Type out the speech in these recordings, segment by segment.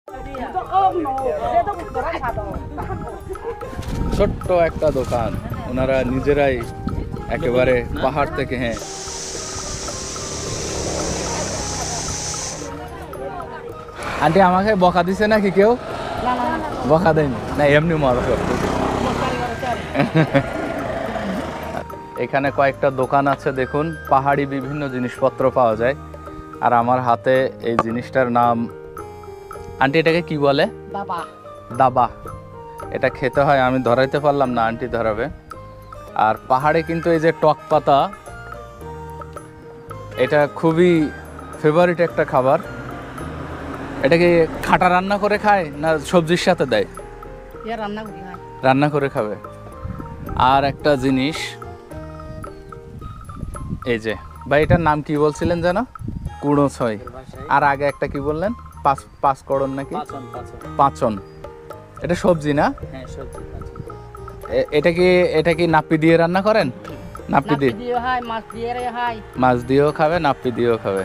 ছোট্ট একটা দোকান, ওনারা নিজেরাই একেবারে পাহাড় থেকে। হ্যাঁ, আন্টি আমাকে বকা দিছে নাকি কেউ? বকা দেয়নি না, এমনি মজা করতো। এখানে কয়েকটা দোকান আছে দেখুন, পাহাড়ি বিভিন্ন জিনিসপত্র পাওয়া যায়। আর আমার হাতে এই জিনিসটার নাম, আন্টি এটাকে কি বলে? দাবা। দাবা। এটা খেতে হয়, আমি ধরাইতে পারলাম না, আন্টি ধরাবে। আর পাহাড়ে কিন্তু এই যে টক পাতা, এটা খুবই ফেভারিট একটা খাবার। এটাকে খাটা রান্না করে খায় না সবজির সাথে দেয়? রান্না করে খাবে। আর একটা জিনিস, এই যে ভাই, এটার নাম কি বলছিলেন যেন? কুড়ো ছয়। আর আগে একটা কি বললেন? পাঁচ করণ নাকি? পাঁচন। এটা সবজি না? এটা কি নাপ্পি দিয়ে রান্না করেন? নাপ্পি দিয়ে হয়, মাছ দিয়েও খাবে, নাপ্পি দিয়েও খাবে।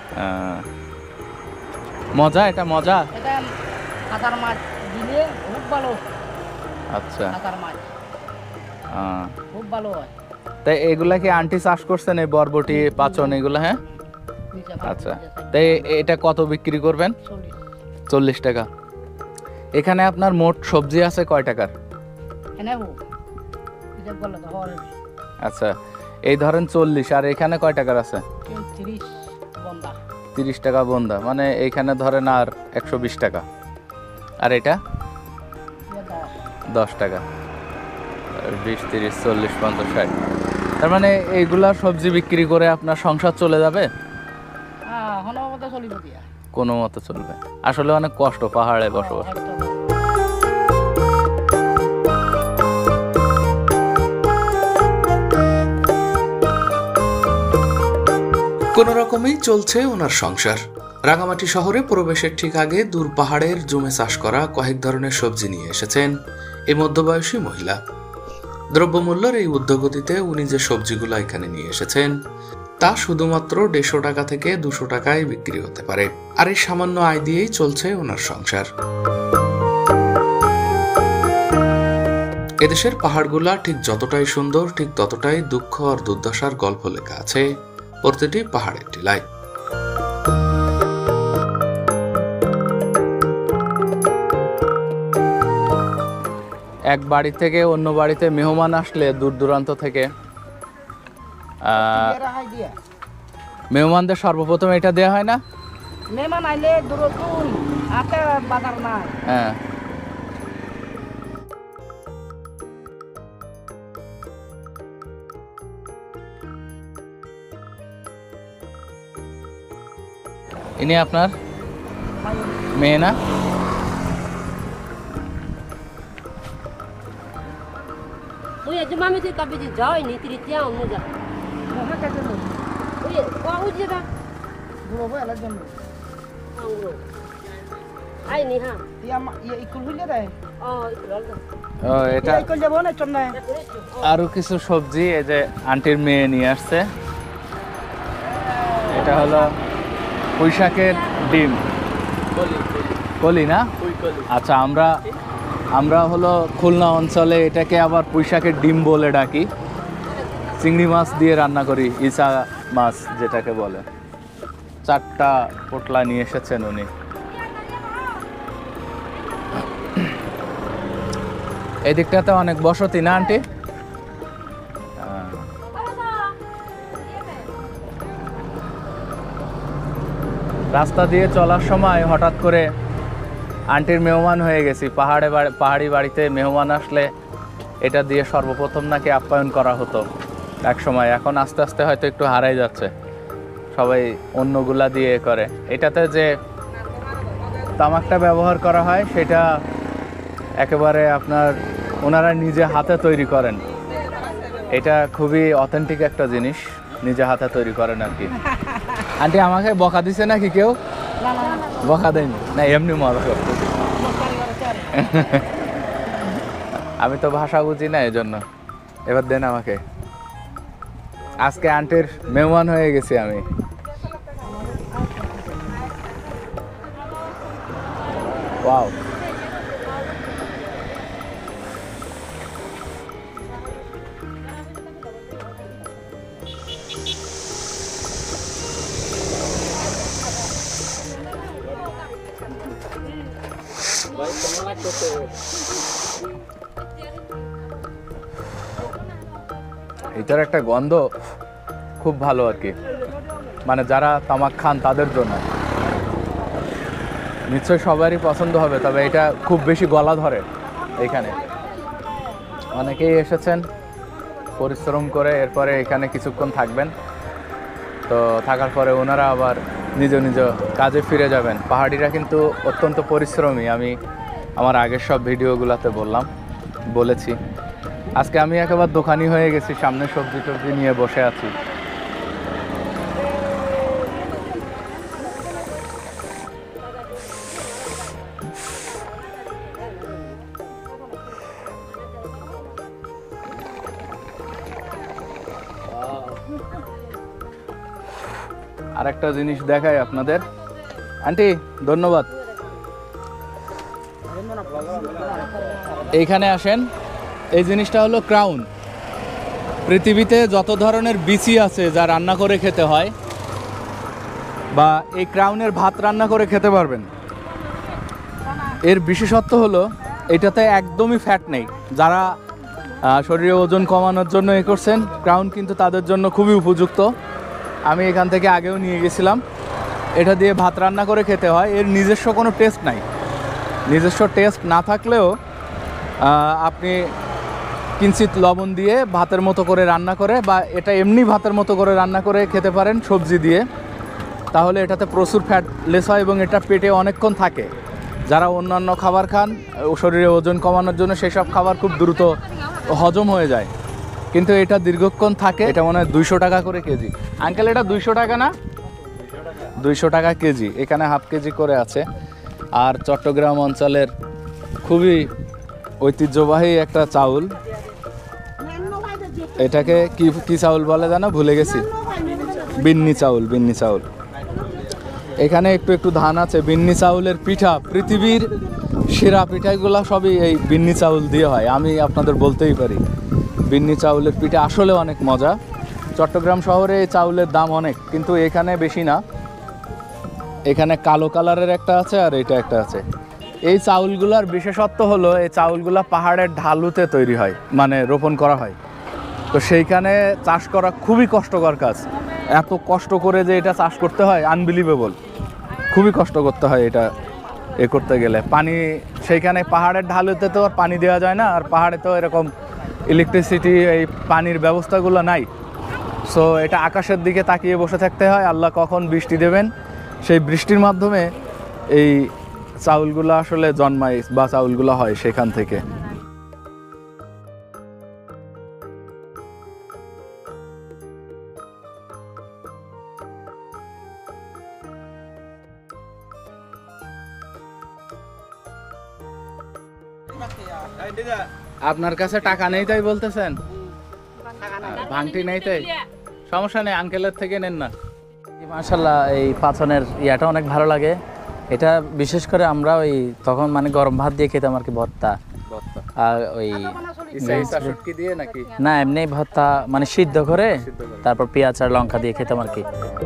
মজা, এটা মজা। আচ্ছা, খুব ভালো হয়। তাই এগুলা কি আন্টি চাষ করছেন, এই বরবটি, পাচন এগুলা? হ্যাঁ, আচ্ছা। তাই এটা কত বিক্রি করবেন? 40 টাকা। এখানে আপনার মোট সবজি আছে কয় টাকার? আচ্ছা, এই ধরেন 40, আর এখানে কয় টাকার আছে? 30 টাকা বন্দা, মানে এইখানে ধরেন আর 120 টাকা। আর এটা 10 টাকা। 20, 30, 40, 50, 60। তার মানে এইগুলা সবজি বিক্রি করে আপনার সংসার চলে যাবে? কোনো মতো চলবে। আসলে অনেক কষ্ট পাহাড়ে বসবাস। কোন রকমেই চলছে ওনার সংসার। রাঙামাটি শহরে প্রবেশের ঠিক আগে দূর পাহাড়ের জমে চাষ করা কয়েক ধরনের সবজি নিয়ে এসেছেন এই মধ্যবয়সী মহিলা। দ্রব্যমূল্যের এই ঊর্ধ্বগতিতে উনি যে সবজিগুলো এখানে নিয়ে এসেছেন তা শুধুমাত্র 150 টাকা থেকে 200 টাকায় বিক্রি হতে পারে। আর এই সামান্য আয় দিয়েই চলছে ওনার সংসার। এদেশের পাহাড়গুলা ঠিক যতটাই সুন্দর, ঠিক ততটাই দুঃখ আর দুর্দশার গল্প লেখা আছে প্রতিটি পাহাড়ের টিলায়। এক বাড়ি থেকে অন্য বাড়িতে মেহমান আসলে দূর দূরান্ত থেকে, মেহমানদের সর্বপ্রথম এটা দেয়া হয় না? মেহমান আইলে দূরতুন হাতে বাজার নাই। হ্যাঁ, ইনি আপনার মেয়ে না? ওই যে মামি তুই কবে যে যাও নি তৃতীয়া অন্য যা মহা কাজে নয়। ওই ওই যে না বুড়ো বয় আলাদা জন্য। আই নি হ্যাঁ ইকুল হইলে দেয়। এটা ইকুল যাব না চন্না। আরো কিছু সবজি এই যে আন্টির মেয়ে নিয়ে আসছে। এটা হলো পুঁইশাকের ডিম, কলি না? আচ্ছা, আমরা হলো খুলনা অঞ্চলে এটাকে আবার পুঁইশাকের ডিম বলে ডাকি। চিংড়ি মাছ দিয়ে রান্না করি, ইচা মাছ যেটাকে বলে। 4টা পোটলা নিয়ে এসেছেন উনি। এই দিকটাতে অনেক বসতি না আন্টি? রাস্তা দিয়ে চলার সময় হঠাৎ করে আন্টির মেহমান হয়ে গেছি। পাহাড়ি বাড়িতে মেহমান আসলে এটা দিয়ে সর্বপ্রথম নাকি আপ্যায়ন করা হতো এক সময়। এখন আস্তে আস্তে হয়তো একটু হারাই যাচ্ছে, সবাই অন্যগুলা দিয়ে করে। এটাতে যে তামাকটা ব্যবহার করা হয় সেটা একেবারে আপনার ওনারা নিজে হাতে তৈরি করেন। এটা খুবই অথেন্টিক একটা জিনিস, নিজে হাতে তৈরি করেন আর কি। আন্টি আমাকে বকা দিছে নাকি কেউ? বকা দেয়নি না, এমনি মজা করতো। আমি তো ভাষা বুঝি না, এজন্য। এবার দেন আমাকে। আজকে আন্টির মেহমান হয়ে গেছি আমি। ওয়াও, এটার একটা গন্ধ খুব ভালো আর কি, মানে যারা তামাক খান তাদের জন্য নিশ্চয়ই সবারই পছন্দ হবে। তবে এটা খুব বেশি গলা ধরে। এখানে অনেকেই এসেছেন পরিশ্রম করে, এরপরে এখানে কিছুক্ষণ থাকবেন, তো থাকার পরে ওনারা আবার নিজ নিজ কাজে ফিরে যাবেন। পাহাড়িরা কিন্তু অত্যন্ত পরিশ্রমী, আমি আমার আগের সব ভিডিওগুলোতে বলেছি। আজকে আমি একেবারে দোকানি হয়ে গেছি, সামনে সবজি টবজি নিয়ে বসে আছি। আরেকটা জিনিস দেখাই আপনাদের। আন্টি ধন্যবাদ। এইখানে আসেন, এই জিনিসটা হলো ক্রাউন। পৃথিবীতে যত ধরনের বিচি আছে যা রান্না করে খেতে হয়, বা এই ক্রাউনের ভাত রান্না করে খেতে পারবেন। এর বিশেষত্ব হলো এটাতে একদমই ফ্যাট নেই। যারা শরীরে ওজন কমানোর জন্য এ করছেন, ক্রাউন কিন্তু তাদের জন্য খুবই উপযুক্ত। আমি এখান থেকে আগেও নিয়ে গেছিলাম। এটা দিয়ে ভাত রান্না করে খেতে হয়। এর নিজস্ব কোনো টেস্ট নাই। নিজস্ব টেস্ট না থাকলেও আপনি কিঞ্চিত লবণ দিয়ে ভাতের মতো করে রান্না করে, বা এটা এমনি ভাতের মতো করে রান্না করে খেতে পারেন সবজি দিয়ে, তাহলে এটাতে প্রচুর ফ্যাট লেস হয় এবং এটা পেটে অনেকক্ষণ থাকে। যারা অন্যান্য খাবার খান শরীরে ওজন কমানোর জন্য, সেই সব খাবার খুব দ্রুত হজম হয়ে যায়, কিন্তু এটা দীর্ঘক্ষণ থাকে। এটা মনে হয় 200 টাকা করে কেজি। আঙ্কেল এটা 200 টাকা না? 200 টাকা কেজি। এখানে হাফ কেজি করে আছে। আর চট্টগ্রাম অঞ্চলের খুবই ঐতিহ্যবাহী একটা চাউল, এটাকে কি চাউল বলে জানো, ভুলে গেছি। বিন্নি চাউল, বিন্নি চাউল। এখানে একটু ধান আছে। বিন্নি চাউলের পিঠা, পৃথিবীর সেরা পিঠাগুলো সবই এই বিন্নি চাউল দিয়ে হয়। আমি আপনাদের বলতেই পারি, বিন্নি চাউলের পিঠা আসলে অনেক মজা। চট্টগ্রাম শহরে এই চাউলের দাম অনেক, কিন্তু এখানে বেশি না। এখানে কালো কালারের একটা আছে আর এটা একটা আছে। এই চাউলগুলোর বিশেষত্ব হলো এই চাউলগুলো পাহাড়ের ঢালুতে তৈরি হয়, মানে রোপণ করা হয়। তো সেইখানে চাষ করা খুবই কষ্টকর কাজ। এত কষ্ট করে যে এটা চাষ করতে হয়, আনবিলিভেবল। খুবই কষ্ট করতে হয় এটা করতে গেলে। পানি সেইখানে পাহাড়ের ঢালুতে তো আর পানি দেওয়া যায় না, আর পাহাড়ে তো এরকম ইলেকট্রিসিটি, এই পানির ব্যবস্থাগুলো নাই। সো এটা আকাশের দিকে তাকিয়ে বসে থাকতে হয়, আল্লাহ কখন বৃষ্টি দেবেন। সেই বৃষ্টির মাধ্যমে এই চাউলগুলো আসলে জন্মায় বা চাউলগুলো হয় সেখান থেকে। আপনার কাছে টাকা নেই তাই বলতেছেন? ভাঙটি নেই তাই? সমস্যা নেই, আঙ্কেলের থেকে নেন না। মাশাআল্লাহ, এই পাচনের ইয়াটা অনেক ভালো লাগে। এটা বিশেষ করে আমরা ওই তখন মানে গরম ভাত দিয়ে খেতাম আর কি, ভর্তা। আর ওই দিয়ে নাকি না, এমনি ভর্তা মানে সিদ্ধ করে তারপর পেঁয়াজ আর লঙ্কা দিয়ে খেতাম আর কি।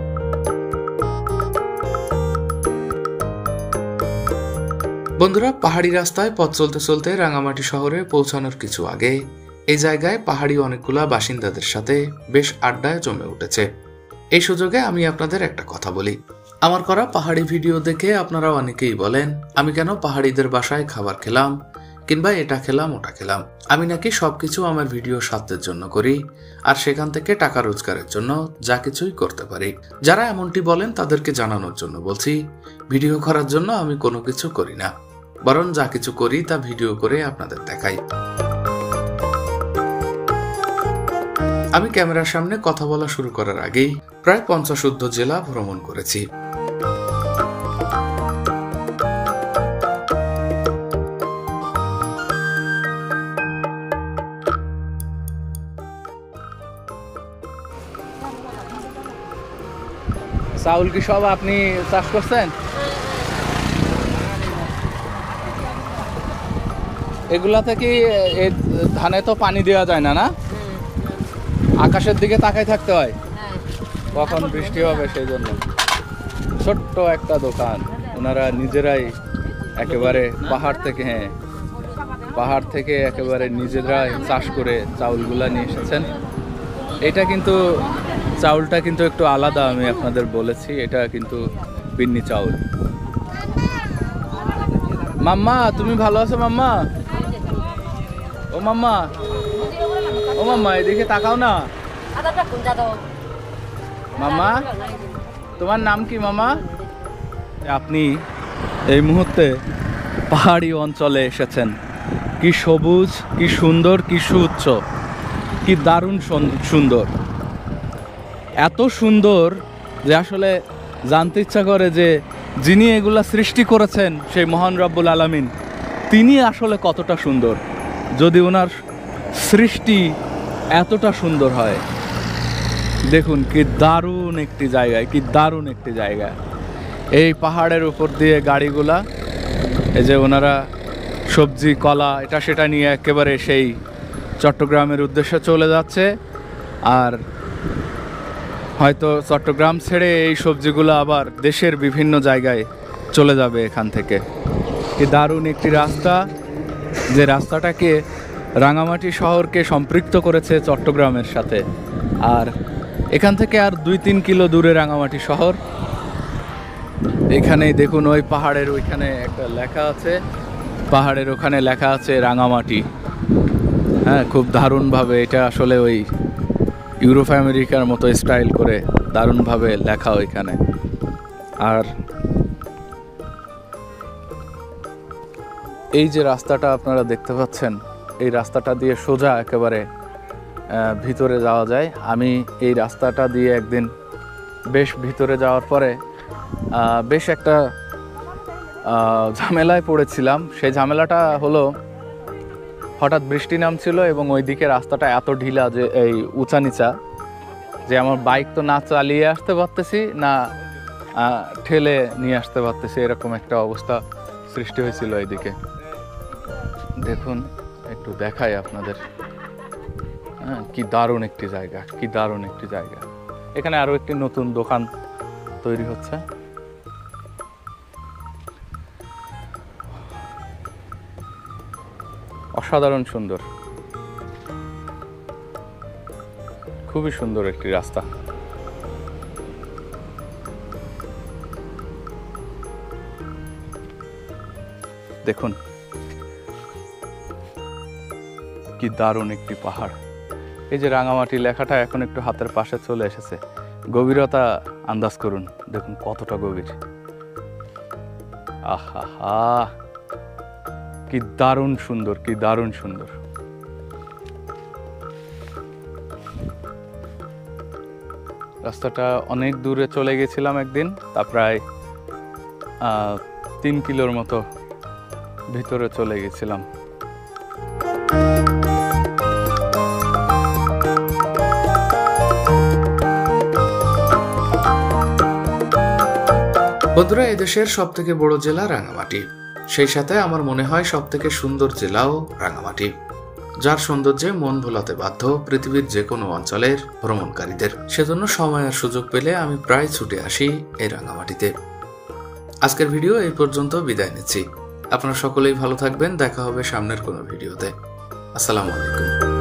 বন্ধুরা, পাহাড়ি রাস্তায় পথ চলতে চলতে রাঙামাটি শহরে পৌঁছানোর কিছু আগে এই জায়গায় পাহাড়ি অনেকগুলা বাসিন্দাদের সাথে বেশ আড্ডায় জমে উঠেছে। এই সুযোগে আমি আপনাদের একটা কথা বলি। আমার করা পাহাড়ি ভিডিও দেখে আপনারা অনেকেই বলেন আমি কেন পাহাড়িদের বাসায় খাবার খেলাম, কিংবা এটা খেলাম ওটা খেলাম। আমি নাকি সবকিছু আমার ভিডিও স্বার্থের জন্য করি, আর সেখান থেকে টাকা রোজগারের জন্য যা কিছুই করতে পারি। যারা এমনটি বলেন তাদেরকে জানানোর জন্য বলছি, ভিডিও করার জন্য আমি কোনো কিছু করি না, বরং যা কিছু করি তা ভিডিও করে আপনাদের দেখাই। আমি ক্যামেরার সামনে কথা বলা শুরু করার আগেই প্রায় 50 জেলা ভ্রমণ করেছি। চাউল কি সব আপনি চাষ করছেন? এগুলাতে কি এই ধানে তো পানি দেওয়া যায় না, না? আকাশের দিকে তাকাই থাকতে হয় কখন বৃষ্টি হবে সেই জন্য। ছোট্ট একটা দোকান, ওনারা নিজেরাই একেবারে পাহাড় থেকে, হ্যাঁ পাহাড় থেকে একেবারে নিজেরাই চাষ করে চাউলগুলা নিয়ে এসেছেন। এটা কিন্তু চাউলটা কিন্তু একটু আলাদা, আমি আপনাদের বলেছি এটা কিন্তু বিন্নি চাউল। মাম্মা তুমি ভালো আছো মাম্মা? ও মাম্মা, ও মাম্মা এদিকে তাকাও না। মাম্মা তোমার নাম কি মামা? আপনি এই মুহূর্তে পাহাড়ি অঞ্চলে এসেছেন। কি সবুজ, কি সুন্দর, কি সুউচ্চ, কি দারুণ সুন্দর। এত সুন্দর যে আসলে জানতে ইচ্ছা করে যে যিনি এগুলা সৃষ্টি করেছেন সেই মহান রব্বুল আলামিন, তিনি আসলে কতটা সুন্দর, যদি ওনার সৃষ্টি এতটা সুন্দর হয়। দেখুন কি দারুণ একটি জায়গায়, কি দারুণ একটি জায়গা। এই পাহাড়ের উপর দিয়ে গাড়িগুলা, এই যে ওনারা সবজি কলা এটা সেটা নিয়ে একেবারে সেই চট্টগ্রামের উদ্দেশ্যে চলে যাচ্ছে। আর হয়তো চট্টগ্রাম ছেড়ে এই সবজিগুলো আবার দেশের বিভিন্ন জায়গায় চলে যাবে এখান থেকে। কি দারুণ একটি রাস্তা, যে রাস্তাটাকে রাঙামাটি শহরকে সম্পৃক্ত করেছে চট্টগ্রামের সাথে। আর এখান থেকে আর 2-3 কিলো দূরে রাঙামাটি শহর। এখানেই দেখুন ওই পাহাড়ের ওইখানে একটা লেখা আছে, পাহাড়ের ওখানে লেখা আছে রাঙামাটি। হ্যাঁ, খুব দারুণভাবে এটা আসলে ওই ইউরোপ আমেরিকার মতো স্টাইল করে দারুণভাবে লেখা ওইখানে। আর এই যে রাস্তাটা আপনারা দেখতে পাচ্ছেন, এই রাস্তাটা দিয়ে সোজা একেবারে ভিতরে যাওয়া যায়। আমি এই রাস্তাটা দিয়ে একদিন বেশ ভিতরে যাওয়ার পরে বেশ একটা ঝামেলায় পড়েছিলাম। সেই ঝামেলাটা হলো, হঠাৎ বৃষ্টি নামছিল এবং ওইদিকে রাস্তাটা এত ঢিলা যে এই উঁচা নিচা, যে আমার বাইক তো না চালিয়ে আসতে পারতেছি না ঠেলে নিয়ে আসতে পারতেছি, এরকম একটা অবস্থা সৃষ্টি হয়েছিল এইদিকে। দেখুন একটু দেখাই আপনাদের। হ্যাঁ, কি দারুণ একটি জায়গা, কি দারুণ একটি জায়গা। এখানে আরো একটি নতুন দোকান তৈরি হচ্ছে। অসাধারণ সুন্দর, খুবই সুন্দর একটি রাস্তা। দেখুন কি দারুণ একটি পাহাড়। এই যে রাঙামাটি লেখাটা এখন একটু হাতের পাশে চলে এসেছে। গভীরতা আন্দাজ করুন, দেখুন কতটা গভীর। আহা হা, কি দারুণ সুন্দর, কি দারুণ সুন্দর। রাস্তাটা অনেক দূরে চলে গেছিলাম একদিন, তা প্রায় 3 কিলোর মতো ভিতরে চলে গেছিলাম। বন্ধুরা, এদেশের সব থেকে বড় জেলা রাঙামাটি, সেই সাথে আমার মনে হয় সব থেকে সুন্দর জেলাও রাঙামাটি, যার সৌন্দর্যে মন ভোলাতে বাধ্য পৃথিবীর যে কোনো অঞ্চলের ভ্রমণকারীদের। সেজন্য সময় আর সুযোগ পেলে আমি প্রায় ছুটে আসি এই রাঙামাটিতে। আজকের ভিডিও এই পর্যন্ত, বিদায় নিচ্ছি। আপনারা সকলেই ভালো থাকবেন, দেখা হবে সামনের কোনো ভিডিওতে। আসসালামু আলাইকুম।